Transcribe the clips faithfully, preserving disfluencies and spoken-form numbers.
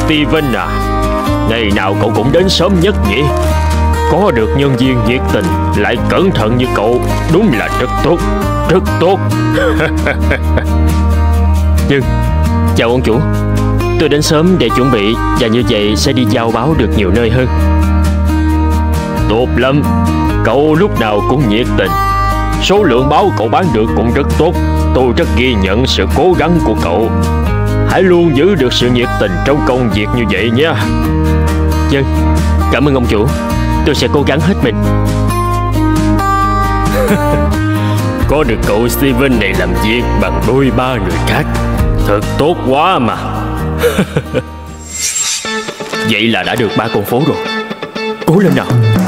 Steven à, ngày nào cậu cũng đến sớm nhất nhỉ? Có được nhân viên nhiệt tình lại cẩn thận như cậu đúng là rất tốt, rất tốt. Nhưng chào ông chủ, tôi đến sớm để chuẩn bị, và như vậy sẽ đi giao báo được nhiều nơi hơn. Tốt lắm, cậu lúc nào cũng nhiệt tình. Số lượng báo cậu bán được cũng rất tốt. Tôi rất ghi nhận sự cố gắng của cậu. Hãy luôn giữ được sự nhiệt tình trong công việc như vậy nha. Vâng, cảm ơn ông chủ. Tôi sẽ cố gắng hết mình. Có được cậu Steven này làm việc bằng đôi ba người khác thật tốt quá mà. Vậy là đã được ba con phố rồi. Cố lên nào.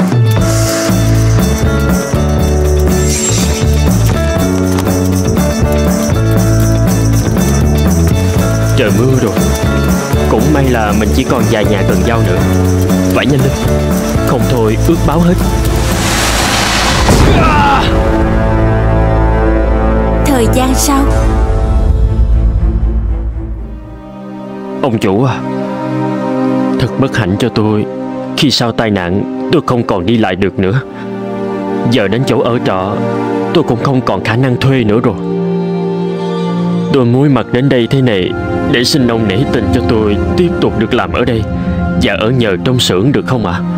Trời mưa rồi. Cũng may là mình chỉ còn vài nhà cần giao nữa. Phải nhanh lên, không thôi ướt báo hết. Thời gian sau. Ông chủ à, thật bất hạnh cho tôi khi sau tai nạn tôi không còn đi lại được nữa. Giờ đến chỗ ở trọ tôi cũng không còn khả năng thuê nữa rồi. Tôi muốn mặt đến đây thế này để xin ông nể tình cho tôi tiếp tục được làm ở đây và ở nhờ trong xưởng được không ạ? À?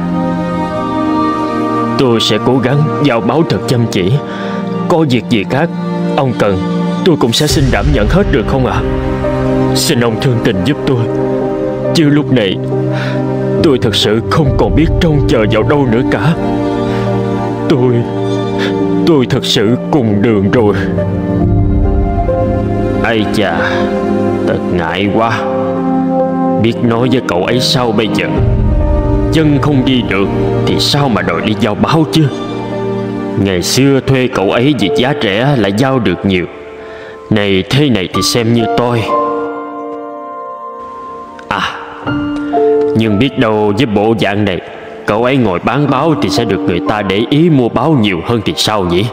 Tôi sẽ cố gắng giao báo thật chăm chỉ. Có việc gì khác ông cần tôi cũng sẽ xin đảm nhận hết được không ạ? À? Xin ông thương tình giúp tôi, chứ lúc này tôi thật sự không còn biết trông chờ vào đâu nữa cả. Tôi Tôi thật sự cùng đường rồi. Ây chà, thật ngại quá. Biết nói với cậu ấy sao bây giờ? Chân không đi được thì sao mà đòi đi giao báo chứ? Ngày xưa thuê cậu ấy vì giá rẻ lại giao được nhiều. Này thế này thì xem như tôi. À, nhưng biết đâu với bộ dạng này cậu ấy ngồi bán báo thì sẽ được người ta để ý mua báo nhiều hơn thì sao nhỉ?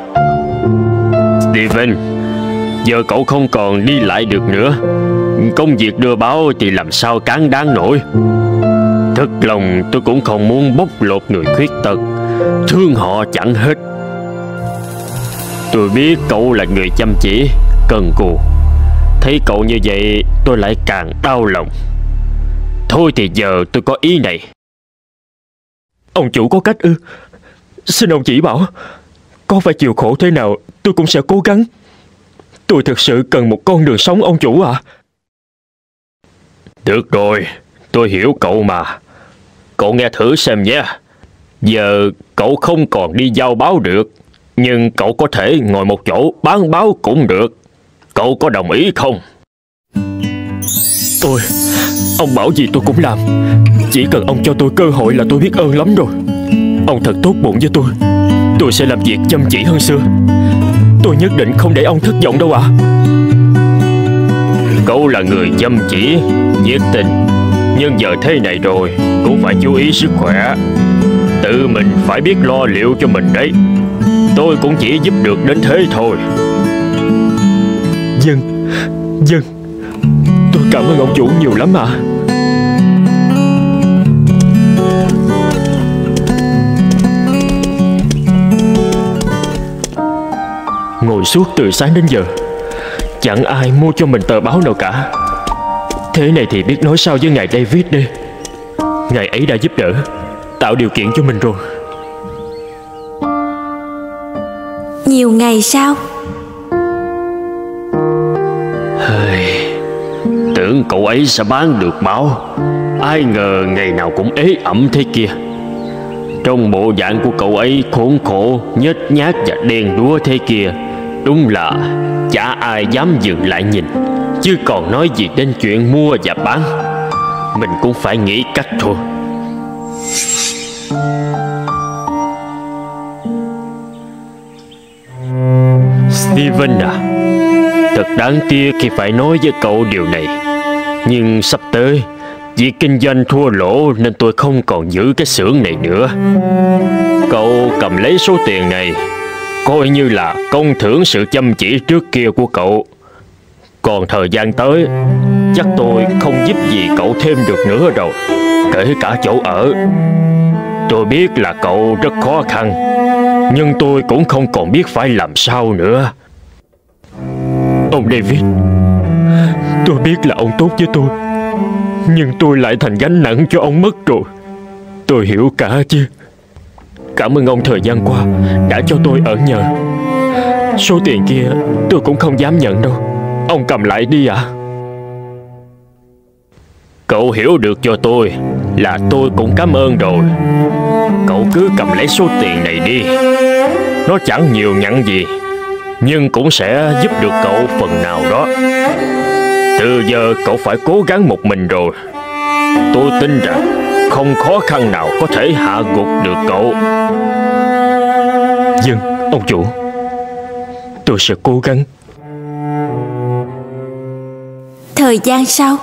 Steven, giờ cậu không còn đi lại được nữa. Công việc đưa báo thì làm sao cán đáng nổi. Thật lòng tôi cũng không muốn bóc lột người khuyết tật, thương họ chẳng hết. Tôi biết cậu là người chăm chỉ, cần cù. Thấy cậu như vậy tôi lại càng đau lòng. Thôi thì giờ tôi có ý này. Ông chủ có cách ư? Xin ông chỉ bảo. Có phải chịu khổ thế nào tôi cũng sẽ cố gắng. Tôi thực sự cần một con đường sống ông chủ ạ. À. Được rồi, tôi hiểu cậu mà. Cậu nghe thử xem nhé. Giờ cậu không còn đi giao báo được, nhưng cậu có thể ngồi một chỗ bán báo cũng được. Cậu có đồng ý không? Tôi, ông bảo gì tôi cũng làm. Chỉ cần ông cho tôi cơ hội là tôi biết ơn lắm rồi. Ông thật tốt bụng với tôi. Tôi sẽ làm việc chăm chỉ hơn xưa. Tôi nhất định không để ông thất vọng đâu ạ. À. Cậu là người chăm chỉ, nhiệt tình, nhưng giờ thế này rồi cũng phải chú ý sức khỏe. Tự mình phải biết lo liệu cho mình đấy. Tôi cũng chỉ giúp được đến thế thôi. Vâng, vâng. Tôi cảm ơn ông chủ nhiều lắm ạ. À. Ngồi suốt từ sáng đến giờ, chẳng ai mua cho mình tờ báo nào cả. Thế này thì biết nói sao với ngài David đây. Ngài ấy đã giúp đỡ, tạo điều kiện cho mình rồi. Nhiều ngày sau. Hơi, tưởng cậu ấy sẽ bán được báo, ai ngờ ngày nào cũng ế ẩm thế kia. Trong bộ dạng của cậu ấy khốn khổ, nhếch nhác và đen đúa thế kia, đúng là chả ai dám dừng lại nhìn. Chứ còn nói gì đến chuyện mua và bán. Mình cũng phải nghĩ cách thôi. Steven à, thật đáng tiếc khi phải nói với cậu điều này. Nhưng sắp tới việc kinh doanh thua lỗ nên tôi không còn giữ cái xưởng này nữa. Cậu cầm lấy số tiền này, coi như là công thưởng sự chăm chỉ trước kia của cậu. Còn thời gian tới, chắc tôi không giúp gì cậu thêm được nữa rồi. Kể cả chỗ ở. Tôi biết là cậu rất khó khăn, nhưng tôi cũng không còn biết phải làm sao nữa. Ông David, tôi biết là ông tốt với tôi, nhưng tôi lại thành gánh nặng cho ông mất rồi. Tôi hiểu cả chứ. Cảm ơn ông thời gian qua đã cho tôi ở nhờ. Số tiền kia tôi cũng không dám nhận đâu. Ông cầm lại đi ạ. À? Cậu hiểu được cho tôi là tôi cũng cảm ơn rồi. Cậu cứ cầm lấy số tiền này đi. Nó chẳng nhiều nhặn gì, nhưng cũng sẽ giúp được cậu phần nào đó. Từ giờ cậu phải cố gắng một mình rồi. Tôi tin rằng không khó khăn nào có thể hạ gục được cậu. Vâng, ông chủ. Tôi sẽ cố gắng. Thời gian sau.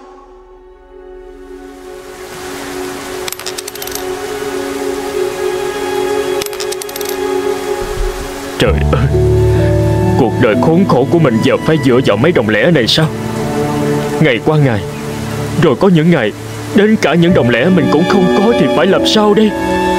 Trời ơi, cuộc đời khốn khổ của mình giờ phải dựa vào mấy đồng lẻ này sao? Ngày qua ngày, rồi có những ngày đến cả những đồng lẻ mình cũng không có thì phải làm sao đây?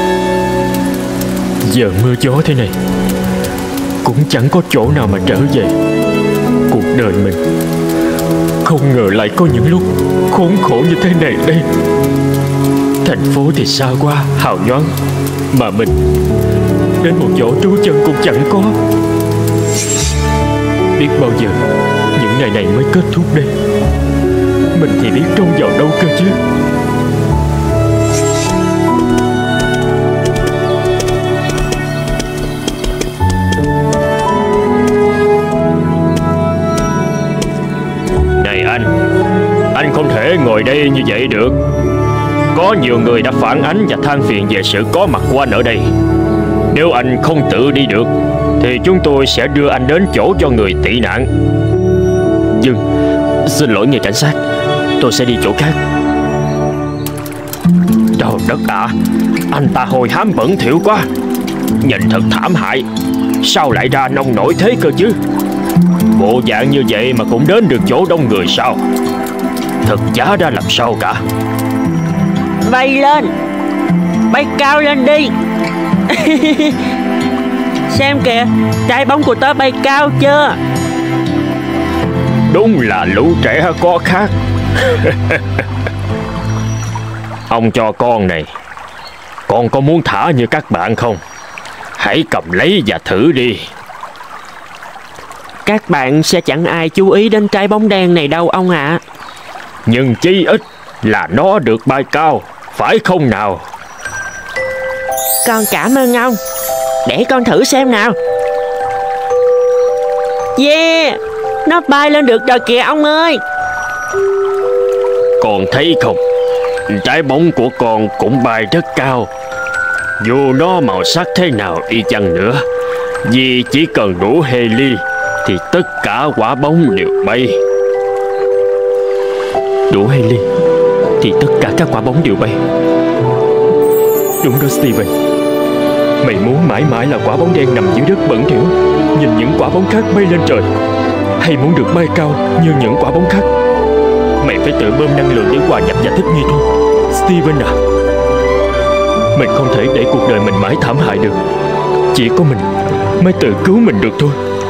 Giờ mưa gió thế này, cũng chẳng có chỗ nào mà trở về. Cuộc đời mình không ngờ lại có những lúc khốn khổ như thế này đây. Thành phố thì xa quá, hào nhoáng, mà mình đến một chỗ trú chân cũng chẳng có. Biết bao giờ những ngày này mới kết thúc đây. Mình thì biết trông vào đâu cơ chứ. Này anh, anh không thể ngồi đây như vậy được. Có nhiều người đã phản ánh và than phiền về sự có mặt của anh ở đây. Nếu anh không tự đi được thì chúng tôi sẽ đưa anh đến chỗ cho người tị nạn. Nhưng xin lỗi người cảnh sát, tôi sẽ đi chỗ khác. Trời đất ạ, à, anh ta hôi hám bẩn thỉu quá. Nhìn thật thảm hại. Sao lại ra nông nổi thế cơ chứ? Bộ dạng như vậy mà cũng đến được chỗ đông người sao? Thật chả ra làm sao cả. Bay lên, bay cao lên đi. Xem kìa, trái bóng của tớ bay cao chưa? Đúng là lũ trẻ có khác. Ông cho con này, con có muốn thả như các bạn không? Hãy cầm lấy và thử đi. Các bạn sẽ chẳng ai chú ý đến trái bóng đen này đâu ông ạ. À. Nhưng chí ít là nó được bay cao, phải không nào? Con cảm ơn ông. Để con thử xem nào. Yeah, nó bay lên được rồi kìa ông ơi. Con thấy không, trái bóng của con cũng bay rất cao. Dù nó màu sắc thế nào y chăng nữa, vì chỉ cần đủ heli thì tất cả quả bóng đều bay. Đủ heli thì tất cả các quả bóng đều bay. Đúng đó Steven. Mày muốn mãi mãi là quả bóng đen nằm dưới đất bẩn thỉu, nhìn những quả bóng khác bay lên trời, hay muốn được bay cao như những quả bóng khác? Mày phải tự bơm năng lượng để hòa nhập và thích nghi thôi, Steven à. Mình không thể để cuộc đời mình mãi thảm hại được. Chỉ có mình mới tự cứu mình được thôi.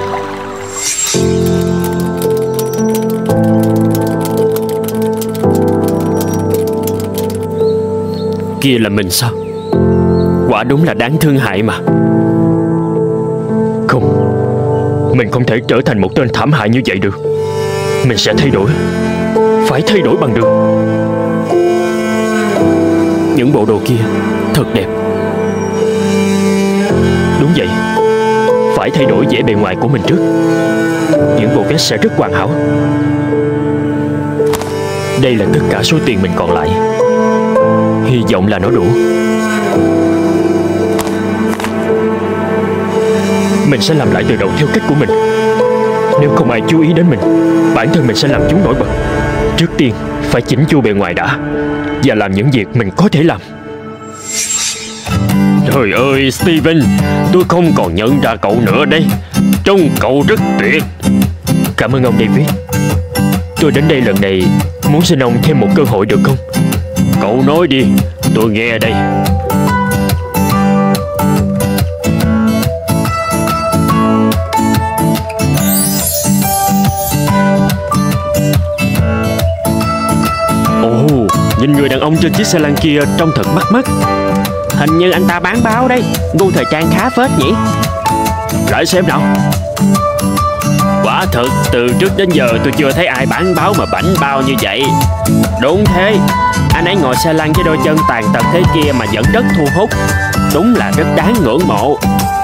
Kia là mình sao? Quả đúng là đáng thương hại mà. Không, mình không thể trở thành một tên thảm hại như vậy được. Mình sẽ thay đổi. Phải thay đổi bằng được. Những bộ đồ kia thật đẹp. Đúng vậy, phải thay đổi vẻ bề ngoài của mình trước. Những bộ vest sẽ rất hoàn hảo. Đây là tất cả số tiền mình còn lại. Hy vọng là nó đủ. Mình sẽ làm lại từ đầu theo cách của mình. Nếu không ai chú ý đến mình, bản thân mình sẽ làm chúng nổi bật. Trước tiên phải chỉnh chu bề ngoài đã, và làm những việc mình có thể làm. Trời ơi Steven, tôi không còn nhận ra cậu nữa đây. Trông cậu rất tuyệt. Cảm ơn ông David. Tôi đến đây lần này muốn xin ông thêm một cơ hội được không? Cậu nói đi, tôi nghe đây. Ồ, nhìn người đàn ông trên chiếc xe lăn kia trông thật bắt mắt. Hình như anh ta bán báo đấy. Gu thời trang khá phết nhỉ. Lại xem nào. Quả thật, từ trước đến giờ tôi chưa thấy ai bán báo mà bảnh bao như vậy. Đúng thế, anh ấy ngồi xe lăn với đôi chân tàn tật thế kia mà vẫn rất thu hút. Đúng là rất đáng ngưỡng mộ.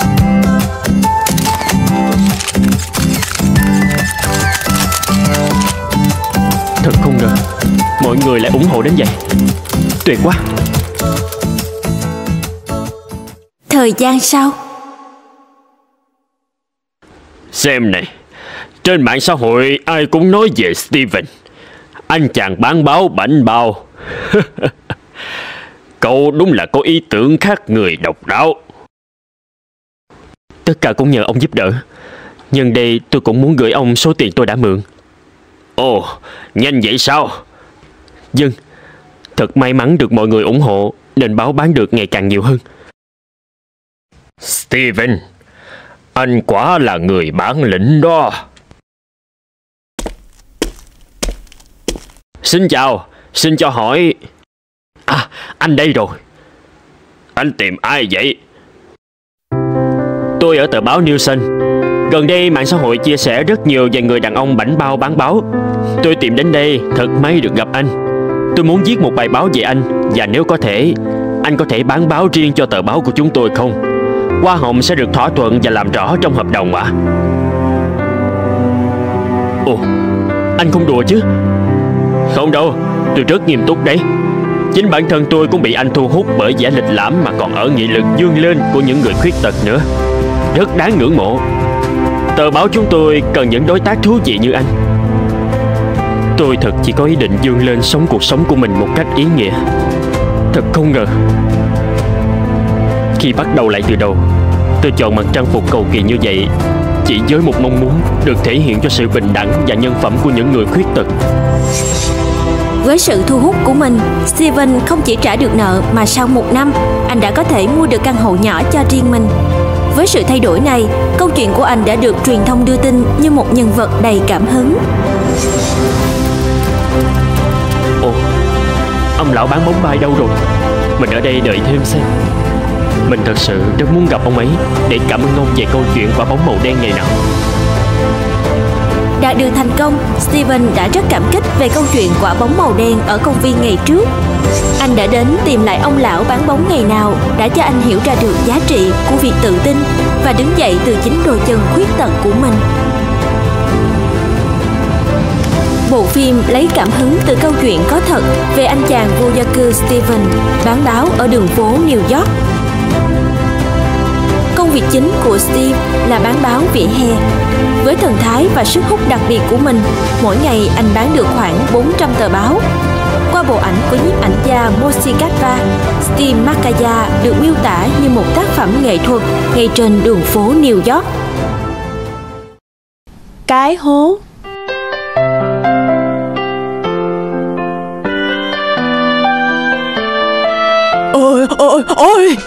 Thật không ngờ mọi người lại ủng hộ đến vậy. Tuyệt quá. Thời gian sau. Xem này, trên mạng xã hội ai cũng nói về Steven, anh chàng bán báo bảnh bao. Cậu đúng là có ý tưởng khác người độc đáo. Tất cả cũng nhờ ông giúp đỡ. Nhân đây tôi cũng muốn gửi ông số tiền tôi đã mượn. Ồ, nhanh vậy sao? Vâng, thật may mắn được mọi người ủng hộ nên báo bán được ngày càng nhiều hơn. Steven, anh quả là người bản lĩnh đó. Xin chào, xin cho hỏi. À, anh đây rồi. Anh tìm ai vậy? Tôi ở tờ báo Newson. Gần đây mạng xã hội chia sẻ rất nhiều về người đàn ông bảnh bao bán báo. Tôi tìm đến đây, thật may được gặp anh. Tôi muốn viết một bài báo về anh, và nếu có thể, anh có thể bán báo riêng cho tờ báo của chúng tôi không? Hoa hồng sẽ được thỏa thuận và làm rõ trong hợp đồng ạ. À? Ồ, anh không đùa chứ? Không đâu, tôi rất nghiêm túc đấy. Chính bản thân tôi cũng bị anh thu hút bởi vẻ lịch lãm mà còn ở nghị lực vươn lên của những người khuyết tật nữa. Rất đáng ngưỡng mộ. Tờ báo chúng tôi cần những đối tác thú vị như anh. Tôi thật chỉ có ý định vươn lên sống cuộc sống của mình một cách ý nghĩa. Thật không ngờ khi bắt đầu lại từ đầu, tôi chọn mặc trang phục cầu kỳ như vậy chỉ với một mong muốn được thể hiện cho sự bình đẳng và nhân phẩm của những người khuyết tật. Với sự thu hút của mình, Steven không chỉ trả được nợ mà sau một năm, anh đã có thể mua được căn hộ nhỏ cho riêng mình. Với sự thay đổi này, câu chuyện của anh đã được truyền thông đưa tin như một nhân vật đầy cảm hứng. Ồ, ông lão bán bóng bay đâu rồi? Mình ở đây đợi thêm xem. Mình thật sự rất muốn gặp ông ấy để cảm ơn ông về câu chuyện quả bóng màu đen ngày nào. Đạt được thành công, Steven đã rất cảm kích về câu chuyện quả bóng màu đen ở công viên ngày trước. Anh đã đến tìm lại ông lão bán bóng ngày nào đã cho anh hiểu ra được giá trị của việc tự tin và đứng dậy từ chính đôi chân khuyết tật của mình. Bộ phim lấy cảm hứng từ câu chuyện có thật về anh chàng vô gia cư Steven bán báo ở đường phố New York. Công việc chính của Steve là bán báo vỉa hè. Với thần thái và sức hút đặc biệt của mình, mỗi ngày anh bán được khoảng bốn trăm tờ báo. Qua bộ ảnh của nhiếp ảnh gia Moshikava, Steve Makaya được miêu tả như một tác phẩm nghệ thuật ngay trên đường phố New York. Cái hố. Ôi ôi ôi.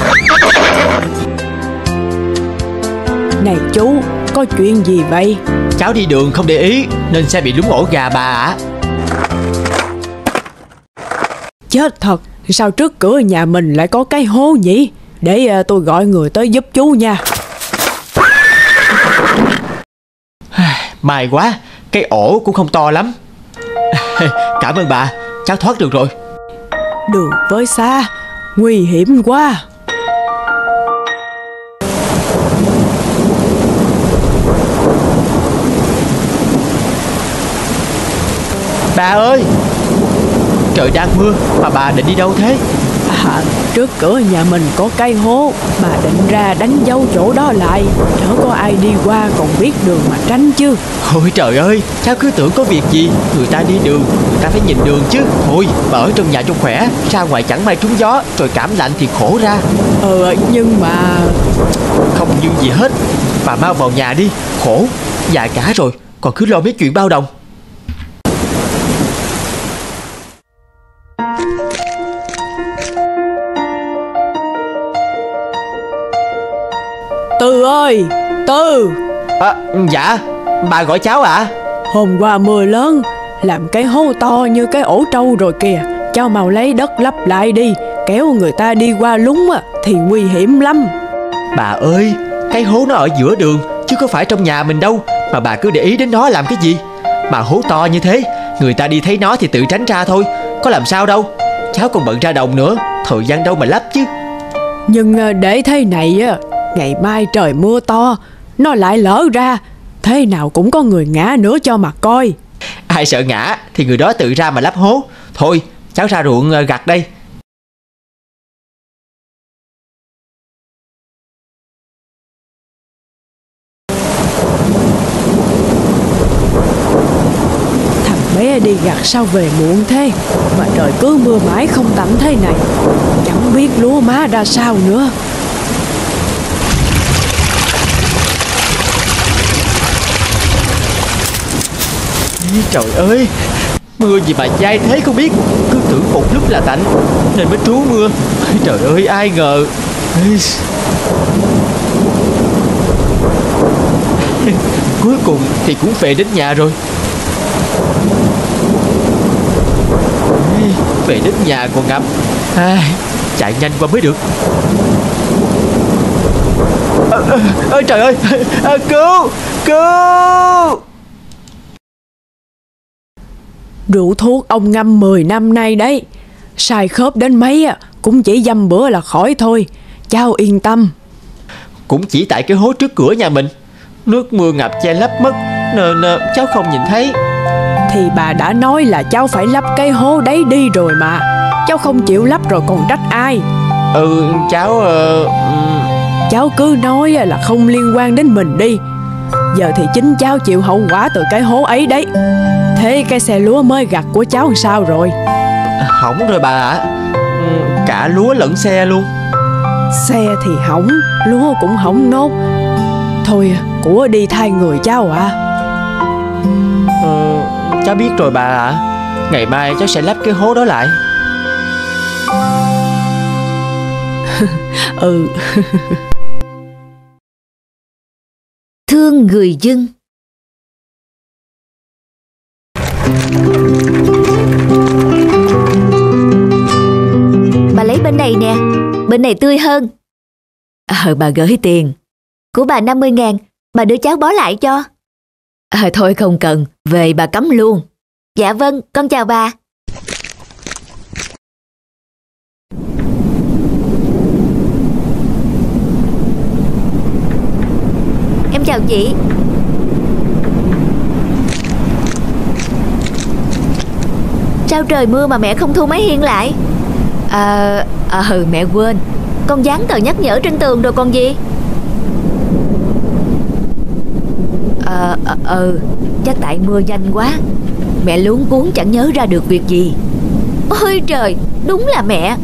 Này chú, có chuyện gì vậy? Cháu đi đường không để ý nên xe bị lún ổ gà bà ạ. Chết thật, sao trước cửa nhà mình lại có cái hố nhỉ? Để tôi gọi người tới giúp chú nha. May quá, cái ổ cũng không to lắm. Cảm ơn bà, cháu thoát được rồi. Đường với xa, nguy hiểm quá. Bà ơi, trời đang mưa mà bà định đi đâu thế? À, trước cửa nhà mình có cái hố, bà định ra đánh dấu chỗ đó lại, đỡ có ai đi qua còn biết đường mà tránh chứ. Ôi trời ơi, cháu cứ tưởng có việc gì, người ta đi đường, người ta phải nhìn đường chứ. Thôi, bà ở trong nhà cho khỏe, ra ngoài chẳng may trúng gió, rồi cảm lạnh thì khổ ra. Ờ, nhưng mà... Không như gì hết, bà mau vào nhà đi, khổ, già cả rồi, còn cứ lo mấy chuyện bao đồng. ơi, Tư. À, dạ, bà gọi cháu ạ? À? Hôm qua mưa lớn làm cái hố to như cái ổ trâu rồi kìa. Cháu mau lấy đất lấp lại đi, kéo người ta đi qua lúng thì nguy hiểm lắm. Bà ơi, cái hố nó ở giữa đường chứ có phải trong nhà mình đâu, mà bà cứ để ý đến nó làm cái gì? Mà hố to như thế, người ta đi thấy nó thì tự tránh ra thôi, có làm sao đâu. Cháu còn bận ra đồng nữa, thời gian đâu mà lấp chứ. Nhưng để thế này á, ngày mai trời mưa to, nó lại lỡ ra, thế nào cũng có người ngã nữa cho mà coi. Ai sợ ngã thì người đó tự ra mà lấp hố. Thôi, cháu ra ruộng gặt đây. Thằng bé đi gặt sao về muộn thế, mà trời cứ mưa mãi không tạnh thế này, chẳng biết lúa má ra sao nữa. Trời ơi, mưa gì mà dai thế không biết, cứ tưởng một lúc là tạnh nên mới trú mưa. Trời ơi, ai ngờ. Cuối cùng thì cũng về đến nhà rồi. Về đến nhà còn ngập, à, chạy nhanh qua mới được. à, à, à, Trời ơi, à, cứu, cứu. Rượu thuốc ông ngâm mười năm nay đấy, sai khớp đến mấy cũng chỉ dăm bữa là khỏi thôi. Cháu yên tâm. Cũng chỉ tại cái hố trước cửa nhà mình, nước mưa ngập che lấp mất nên cháu không nhìn thấy. Thì bà đã nói là cháu phải lấp cái hố đấy đi rồi mà. Cháu không chịu lấp rồi còn trách ai? Ừ, cháu... Uh... Cháu cứ nói là không liên quan đến mình đi. Giờ thì chính cháu chịu hậu quả từ cái hố ấy đấy. Thế cái xe lúa mới gặt của cháu làm sao rồi? Hỏng rồi bà ạ. À. Cả lúa lẫn xe luôn. Xe thì hỏng, lúa cũng hỏng nốt. Thôi của đi thay người cháu ạ. À. Ừ, cháu biết rồi bà ạ. À. Ngày mai cháu sẽ lắp cái hố đó lại. Ừ. Thương người dân. Bà lấy bên này nè, bên này tươi hơn. Ờ, bà gửi tiền. Của bà năm mươi ngàn, bà đưa cháu bó lại cho. À, thôi không cần, về bà cắm luôn. Dạ vâng, con chào bà. Em chào chị. Sao trời mưa mà mẹ không thu máy hiên lại? À, à ừ mẹ quên, con dán tờ nhắc nhở trên tường rồi còn gì. À, à, ừ chắc tại mưa nhanh quá, mẹ luống cuống chẳng nhớ ra được việc gì. Ôi trời, đúng là mẹ.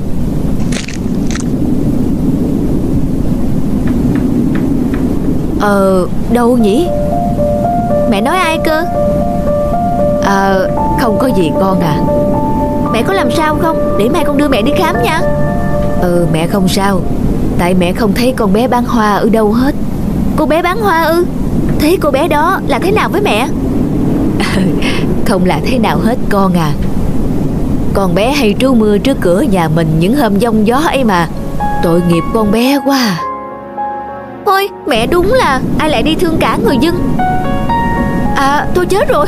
Ờ, đâu nhỉ? Mẹ nói ai cơ? Ờ, à, không có gì con à. Mẹ có làm sao không? Để mai con đưa mẹ đi khám nha. Ừ, mẹ không sao. Tại mẹ không thấy con bé bán hoa ở đâu hết. Cô bé bán hoa ư? Thế cô bé đó là thế nào với mẹ? Không là thế nào hết con à. Con bé hay trú mưa trước cửa nhà mình những hôm giông gió ấy mà. Tội nghiệp con bé quá. Thôi mẹ đúng là ai lại đi thương cả người dân. À tôi chết rồi.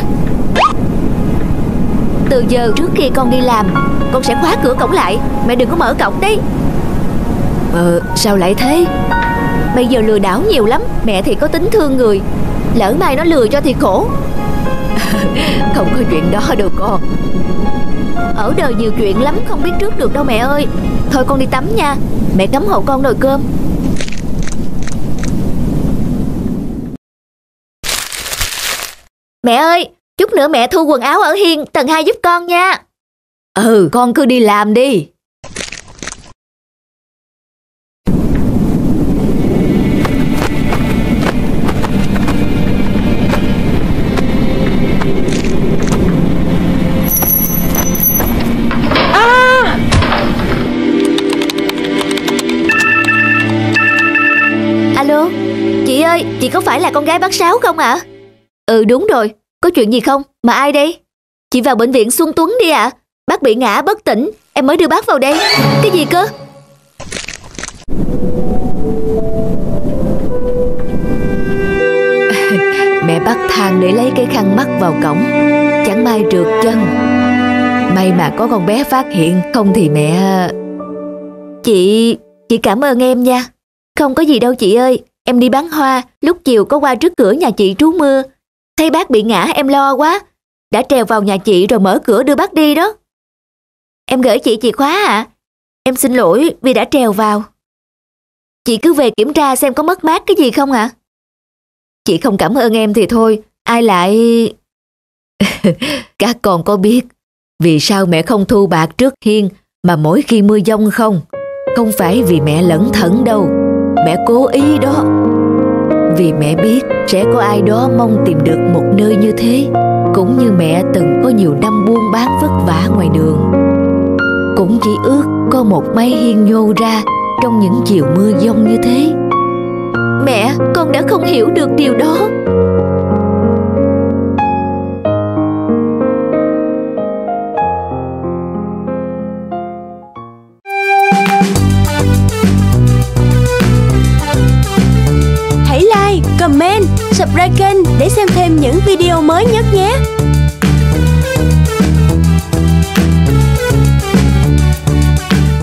Từ giờ trước khi con đi làm, con sẽ khóa cửa cổng lại. Mẹ đừng có mở cổng đấy. Ờ sao lại thế? Bây giờ lừa đảo nhiều lắm. Mẹ thì có tính thương người, lỡ mai nó lừa cho thì khổ. Không có chuyện đó đâu con. Ở đời nhiều chuyện lắm, không biết trước được đâu mẹ ơi. Thôi con đi tắm nha. Mẹ cắm hộ con nồi cơm. Mẹ ơi, chút nữa mẹ thu quần áo ở hiên tầng hai giúp con nha. Ừ, con cứ đi làm đi. À! Alo, chị ơi, Chị có phải là con gái bác Sáu không ạ? Ừ đúng rồi, có chuyện gì không? Mà ai đây? Chị vào bệnh viện Xuân Tuấn đi ạ. Bác bị ngã bất tỉnh, em mới đưa bác vào đây. Cái gì cơ? Mẹ bắt thang để lấy cái khăn mắc vào cổng, chẳng may trượt chân. May mà có con bé phát hiện, không thì mẹ... Chị... chị cảm ơn em nha. Không có gì đâu chị ơi. Em đi bán hoa, lúc chiều có qua trước cửa nhà chị trú mưa. Thấy bác bị ngã em lo quá, đã trèo vào nhà chị rồi mở cửa đưa bác đi đó. Em gửi chị chìa khóa ạ. À? Em xin lỗi vì đã trèo vào. Chị cứ về kiểm tra xem có mất mát cái gì không ạ? À? Chị không cảm ơn em thì thôi, ai lại... Các con có biết vì sao mẹ không thu bạc trước hiên mà mỗi khi mưa giông không? Không phải vì mẹ lẩn thẩn đâu, mẹ cố ý đó. Vì mẹ biết sẽ có ai đó mong tìm được một nơi như thế, cũng như mẹ từng có nhiều năm buôn bán vất vả ngoài đường. Cũng chỉ ước có một mái hiên nhô ra trong những chiều mưa giông như thế. Mẹ, con đã không hiểu được điều đó. Hãy like, comment, subscribe kênh để xem thêm những video mới nhất nhé.